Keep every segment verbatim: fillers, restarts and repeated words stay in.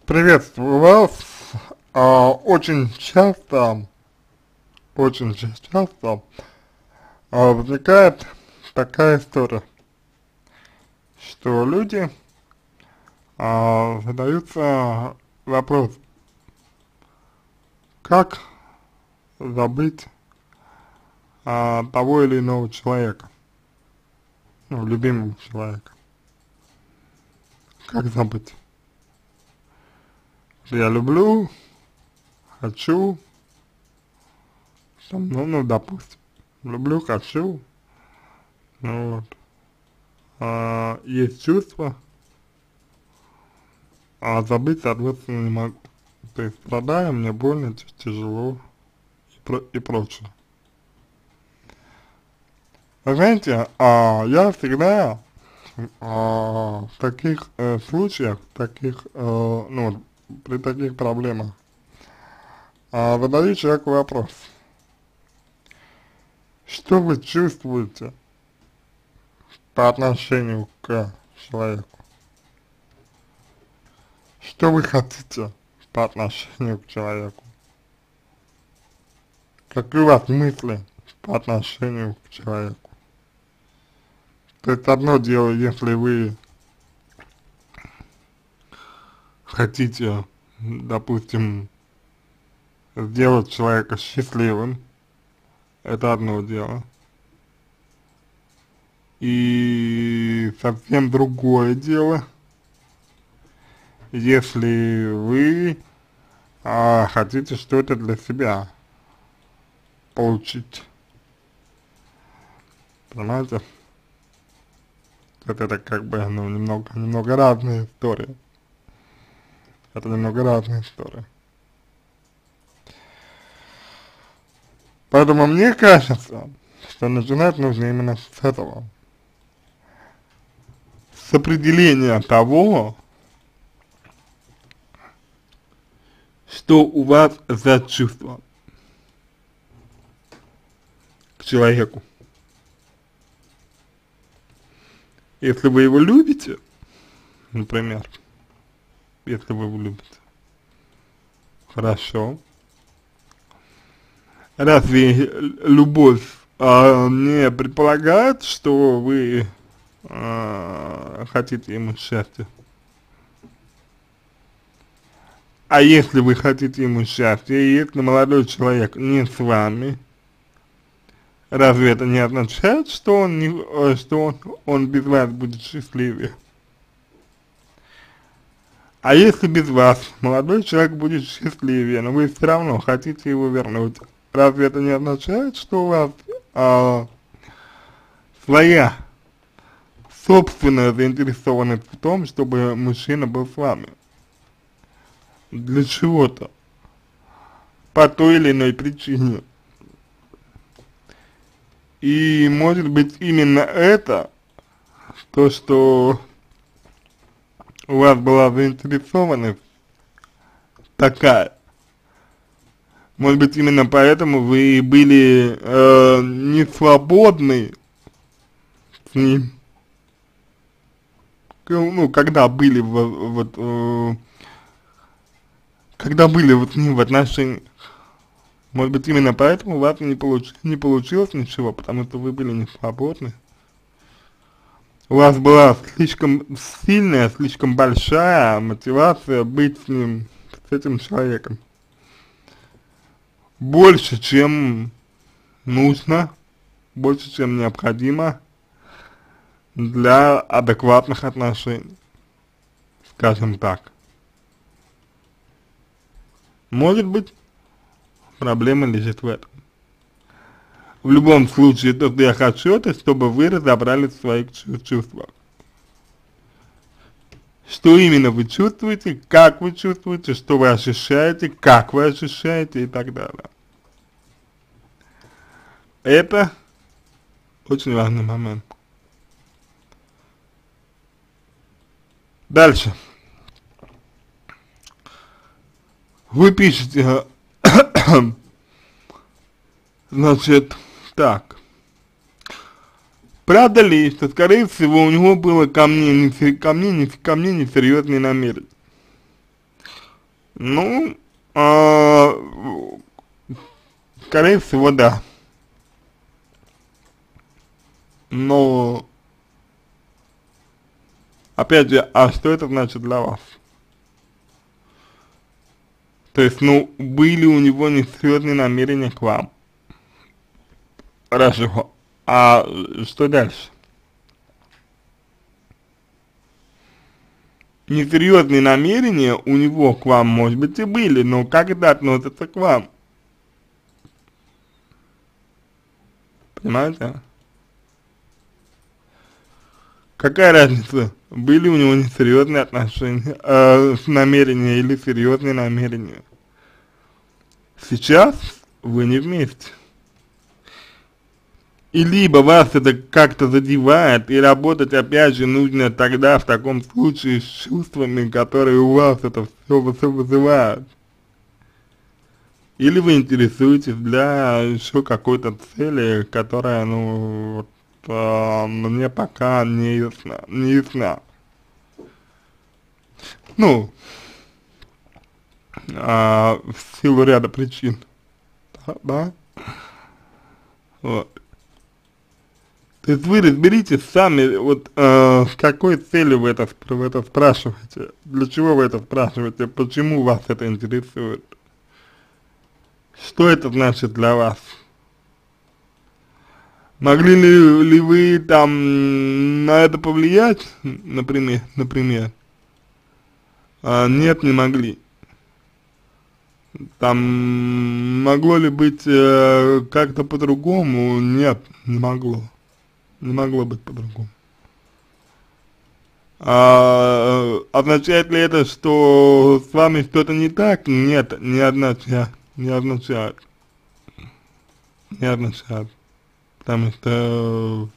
Приветствую вас. А, очень часто, очень ча- часто а, возникает такая история, что люди а, задаются вопрос, как забыть а, того или иного человека, ну, любимого человека, как забыть. Я люблю, хочу, там, ну, ну, допустим, люблю, хочу, ну вот, а, есть чувства, а забыть, соответственно, не могу. То есть страдаю, мне больно, т- тяжело и, про и прочее. Вы знаете, а, я всегда а, в таких э, случаях, таких, э, ну, вот, при таких проблемах, а, задаю человеку вопрос, что вы чувствуете по отношению к человеку, что вы хотите по отношению к человеку, какие у вас мысли по отношению к человеку. То есть одно дело, если вы хотите, допустим, сделать человека счастливым, это одно дело. И совсем другое дело, если вы а, хотите что-то для себя получить. Понимаете? Вот это как бы, ну, немного, немного разные истории. Это немного разные истории. Поэтому мне кажется, что начинать нужно именно с этого. С определения того, что у вас за чувство к человеку. Если вы его любите, например, если вы его любите, хорошо. Разве любовь а, не предполагает, что вы а, хотите ему счастья? А если вы хотите ему счастья, и если молодой человек не с вами, разве это не означает, что он, не, э, что он, он без вас будет счастливее? А если без вас молодой человек будет счастливее, но вы все равно хотите его вернуть, разве это не означает, что у вас а, своя собственная заинтересованность в том, чтобы мужчина был с вами? Для чего-то, по той или иной причине. И может быть именно это, то, что у вас была заинтересованность такая, может быть именно поэтому вы были э, не свободны с ним, ну, когда были в, вот, э, когда были вот с ним в отношениях. Может быть именно поэтому у вас не, получ, не получилось ничего, потому что вы были не свободны. У вас была слишком сильная, слишком большая мотивация быть с ним, с этим человеком. Больше, чем нужно, больше, чем необходимо для адекватных отношений, скажем так. Может быть, проблема лежит в этом. В любом случае, то, что я хочу, это чтобы вы разобрались в своих чувствах. Что именно вы чувствуете, как вы чувствуете, что вы ощущаете, как вы ощущаете и так далее. Это очень важный момент. Дальше. Вы пишете, значит, так. Правда ли, что, скорее всего, у него было ко мне, не, ко мне, не, ко мне несерьезные намерения? Ну, а, скорее всего, да. Но, опять же, а что это значит для вас? То есть, ну, были у него несерьезные намерения к вам. Хорошо. А что дальше? Несерьезные намерения у него к вам, может быть, и были, но как это относится к вам? Понимаете? Какая разница, были у него несерьезные отношения, э, намерения или серьезные намерения? Сейчас вы не вместе. И либо вас это как-то задевает, и работать опять же нужно тогда в таком случае с чувствами, которые у вас это все, все вызывают. Или вы интересуетесь для еще какой-то цели, которая, ну, вот, а, мне пока не ясна, не ясна. Ну, а, в силу ряда причин, да, да? Вот. То есть вы разберитесь сами, вот э, с какой целью вы это, вы это спрашиваете, для чего вы это спрашиваете, почему вас это интересует, что это значит для вас. Могли ли, ли вы там на это повлиять, например, например? А, нет, не могли. Там могло ли быть э, как-то по-другому? Нет, не могло. Не могло быть по-другому. А, означает ли это, что с вами что-то не так? Нет, не означает. Не означает. Не означает. Потому что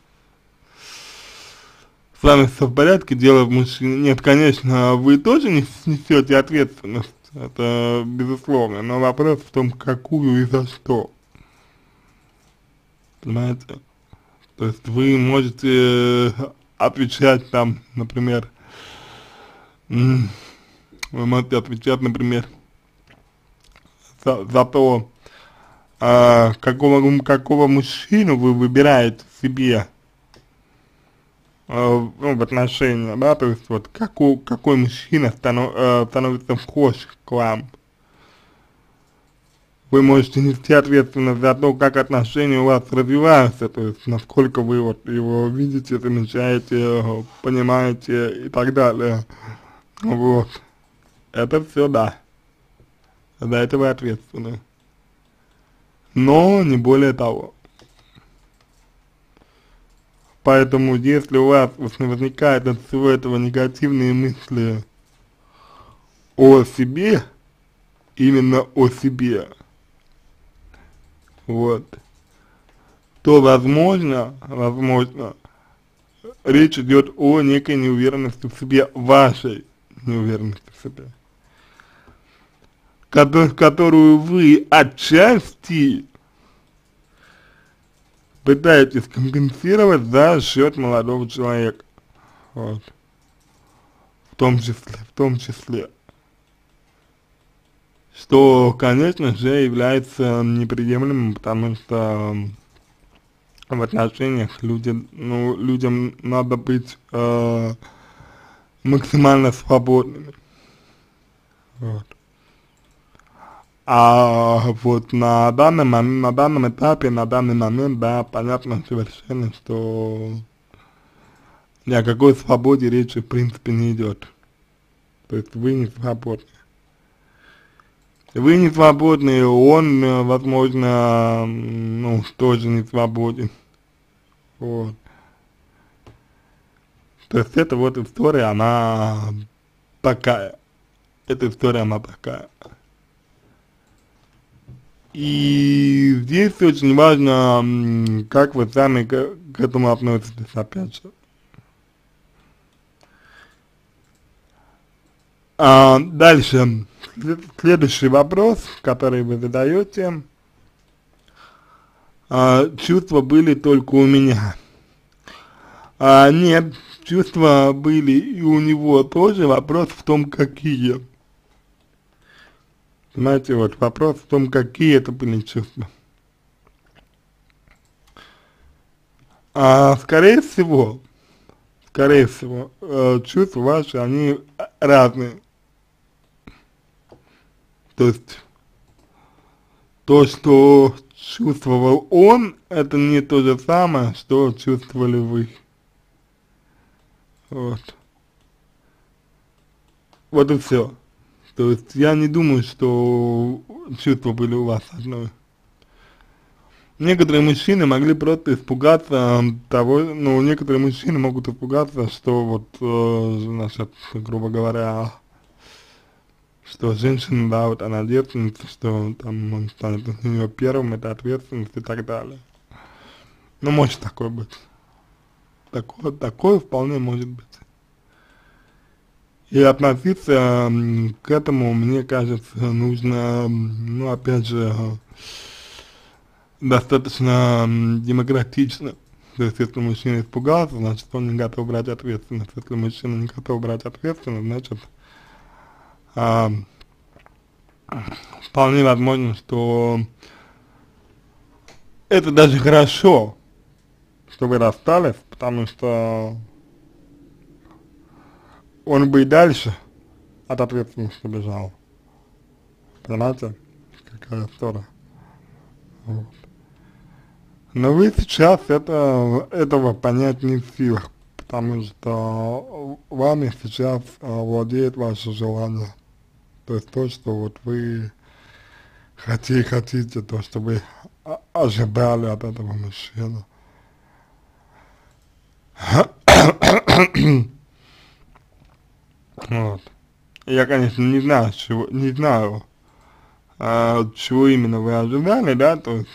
с вами все в порядке, дело в мужчине. Нет, конечно, вы тоже не несете ответственность, это безусловно, но вопрос в том, какую и за что. Понимаете? То есть вы можете отвечать там, например, вы можете отвечать, например, за, за то, а, какого, какого мужчину вы выбираете себе, а, ну, в отношениях, да, то есть вот какой, какой мужчина станов, а, становится вхож к вам. Вы можете нести ответственность за то, как отношения у вас развиваются, то есть насколько вы вот его видите, замечаете, понимаете и так далее. Вот. Это все да. За это вы ответственны. Но не более того. Поэтому, если у вас возникают от всего этого негативные мысли о себе, именно о себе, вот, то возможно, возможно, речь идет о некой неуверенности в себе, вашей неуверенности в себе, ко- которую вы отчасти пытаетесь компенсировать за счет молодого человека, вот, в том числе, в том числе. Что, конечно же, является неприемлемым, потому что в отношениях люди, ну, людям надо быть э, максимально свободными. Вот. А вот на данном, на данном этапе, на данный момент, да, понятно совершенно, что ни о какой свободе речи в принципе не идет. То есть вы не свободны. Вы не свободны, он, возможно, ну, тоже не свободен. Вот. То есть эта вот история, она такая. Эта история, она такая. И здесь очень важно, как вы сами к, к этому относитесь, опять же. А дальше, следующий вопрос, который вы задаете. А, чувства были только у меня. А, нет, чувства были и у него тоже, вопрос в том, какие. Понимаете, вот вопрос в том, какие это были чувства. А, скорее всего, скорее всего, э, чувства ваши, они разные. То есть, то, что чувствовал он, это не то же самое, что чувствовали вы. Вот. Вот и все. То есть, я не думаю, что чувства были у вас одной. Некоторые мужчины могли просто испугаться того, ну, некоторые мужчины могут испугаться, что вот, э, значит, грубо говоря, что женщина, да, вот она девственница, что там он станет у нее первым, это ответственность и так далее. Ну, может такое быть. Такое, такое вполне может быть. И относиться м, к этому, мне кажется, нужно, м, ну, опять же, достаточно м, демократично. То есть, если мужчина испугался, значит, он не готов брать ответственность. Если мужчина не готов брать ответственность, значит, а, вполне возможно, что это даже хорошо, что вы расстались, потому что он бы и дальше от ответственности бежал. Понимаете, какая история? Вот. Но вы сейчас это, этого понять не в силах, потому что вами сейчас а, владеет ваше желание. То есть то, что вот вы хотите, хотите, то, что вы а- ожидали от этого мужчины. Вот. Я, конечно, не знаю, чего, не знаю, а, чего именно вы ожидали, да, то есть,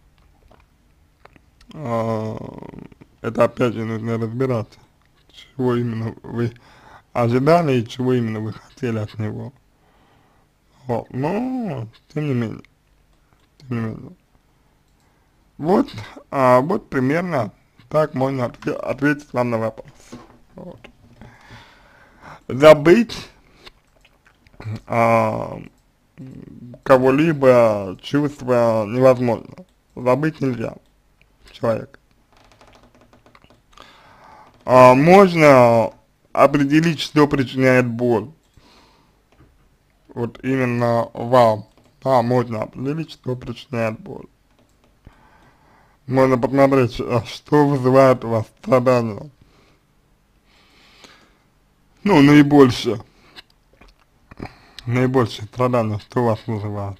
а, это опять же нужно разбираться, чего именно вы ожидали и чего именно вы хотели от него. Вот, но, тем не менее, тем не менее. Вот, а, вот примерно так можно отве ответить вам на вопрос. Вот. Забыть а, кого-либо чувства невозможно. Забыть нельзя человека. А, можно определить, что причиняет боль. Вот именно вам. Да, можно определить, что причиняет боль. Можно посмотреть, а что вызывает у вас страдания. Ну, наибольшее. Наибольшее страдание, что у вас вызывает.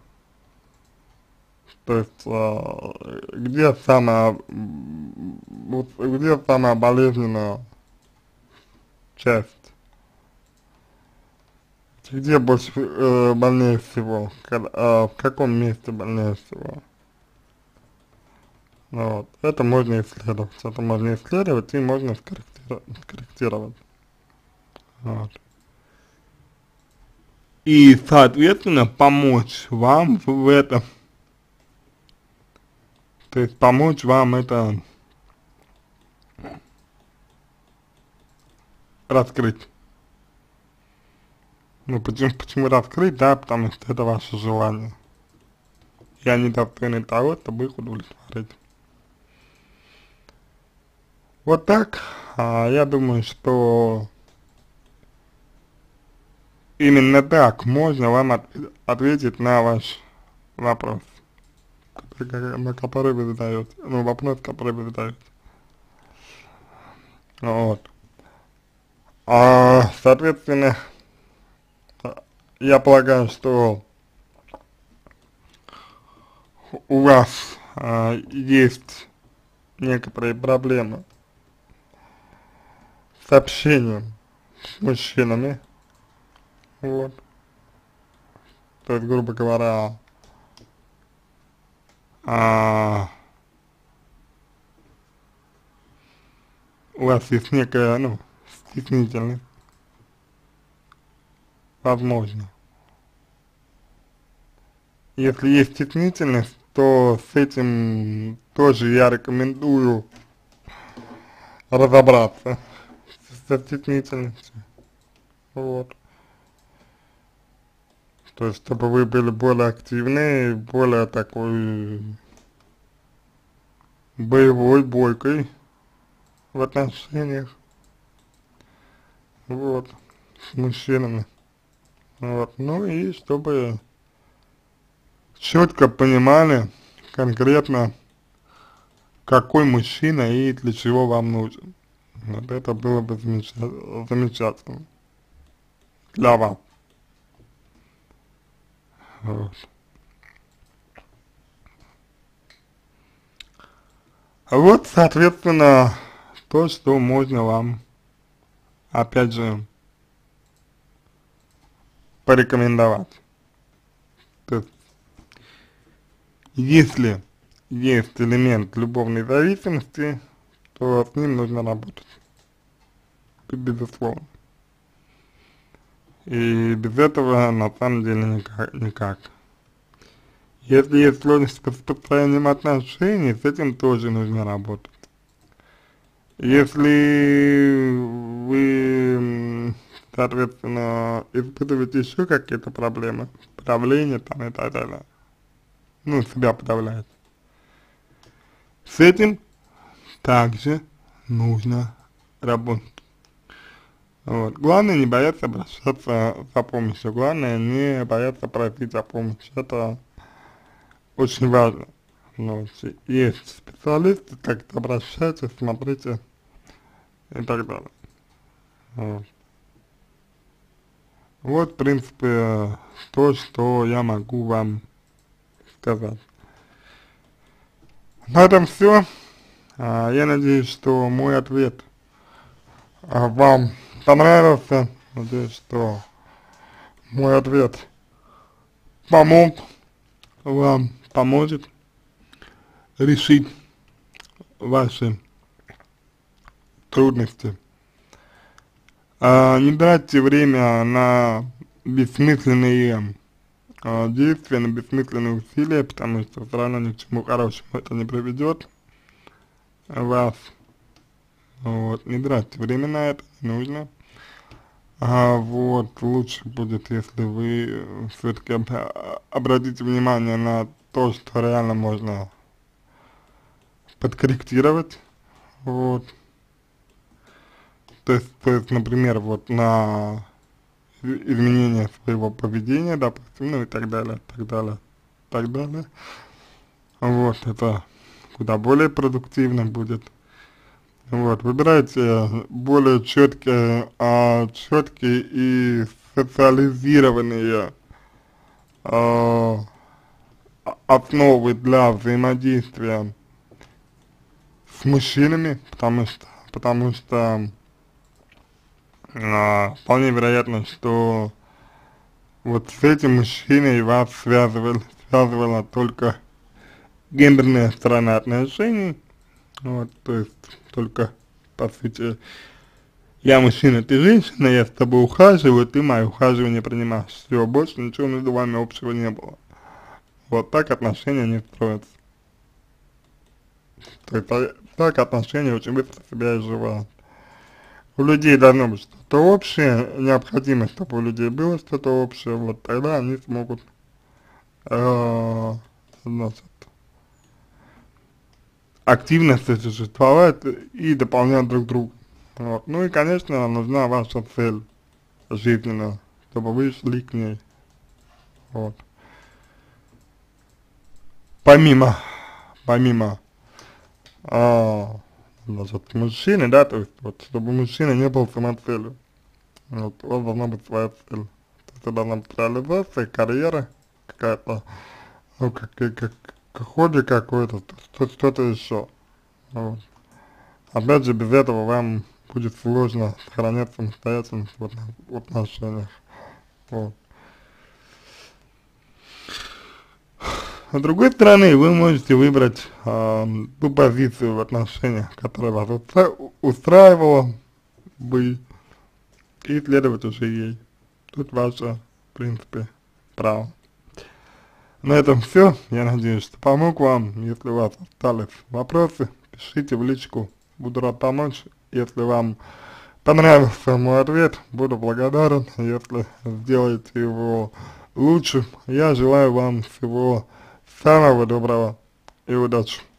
То есть, э, где самая, м, вот, где самая болезненная часть? Где больше э, больнее всего? Когда, э, в каком месте больнее всего? Ну, вот. Это можно исследовать. Это можно исследовать и можно скорректировать. скорректировать. Вот. И, соответственно, помочь вам в этом. То есть помочь вам это раскрыть. Ну, почему, почему раскрыть, да, потому что это ваше желание. И они достойны того, чтобы их удовлетворить. Вот так, а, я думаю, что именно так можно вам от, ответить на ваш вопрос, который, на который вы задаете, ну, вопрос, который вы задаете. Вот. А, соответственно, я полагаю, что у вас а, есть некоторые проблемы с общением с мужчинами, вот, то есть, грубо говоря, а, у вас есть некая, ну, стеснительность, возможно. Если есть стеснительность, то с этим тоже я рекомендую разобраться со стеснительностью, вот. То есть, чтобы вы были более активны, более такой боевой, бойкой в отношениях, вот, с мужчинами, вот, ну и чтобы четко понимали конкретно, какой мужчина и для чего вам нужен. Вот это было бы замечательно, замечательно для вас. Вот. А вот, соответственно, то, что можно вам, опять же, порекомендовать. То есть, если есть элемент любовной зависимости, то с ним нужно работать, безусловно. И без этого на самом деле никак. никак. Если есть сложность с построением отношений, с этим тоже нужно работать. Если вы, соответственно, испытываете еще какие-то проблемы, подавление там и так далее, ну, себя подавляете, с этим также нужно работать. Вот. Главное не бояться обращаться за помощью, главное не бояться просить о помощи, это очень важно. Ну, есть специалисты, как-то обращайтесь, смотрите и так далее. Вот. Вот, в принципе, то, что я могу вам сказать. На этом все. А, я надеюсь, что мой ответ а, вам понравился. Надеюсь, что мой ответ помог вам, поможет решить ваши трудности. А, не тратьте время на бессмысленные а, действия, на бессмысленные усилия, потому что все равно ни к чему хорошему это не приведет вас. Вот, не тратьте время на это, не нужно. А, вот, лучше будет, если вы все-таки об, обратите внимание на то, что реально можно подкорректировать, вот. То есть, то есть, например, вот на изменение своего поведения, допустим, ну и так далее, так далее, так далее. Вот, это куда более продуктивно будет. Вот, выбирайте более четкие, а, четкие и социализированные а, основы для взаимодействия с мужчинами, потому что, потому что а, вполне вероятно, что вот с этим мужчиной вас связывала, связывала только гендерная сторона отношений, вот, то есть только, по сути, я мужчина, ты женщина, я с тобой ухаживаю, ты мои ухаживания принимаешь, все, больше ничего между вами общего не было. Вот так отношения не строятся. То есть а, так отношения очень быстро себя изживают. У людей должно быть что-то общее, необходимо, чтобы у людей было что-то общее, вот тогда они смогут, э, значит, активно существовать и дополнять друг друга. Вот. Ну и, конечно, нужна ваша цель жизненная, чтобы вы шли к ней. Вот. Помимо, помимо, а, значит, мужчины, да, то есть, вот, чтобы мужчина не был самоцелью. Вот, у вас должна быть своя цель. То есть, это должна быть реализация, карьера какая-то, ну, как, как, как хобби какое-то, что-то еще. Вот. Опять же, без этого вам будет сложно сохранять самостоятельность в, в отношениях. Вот. С другой стороны, вы можете выбрать э, ту позицию в отношениях, которая вас устра устраивала бы, и следовать уже ей. Тут ваше, в принципе, право. На этом все. Я надеюсь, что помог вам. Если у вас остались вопросы, пишите в личку. Буду рад помочь. Если вам понравился мой ответ, буду благодарен, если сделаете его лучшим. Я желаю вам всего самого доброго и удачи.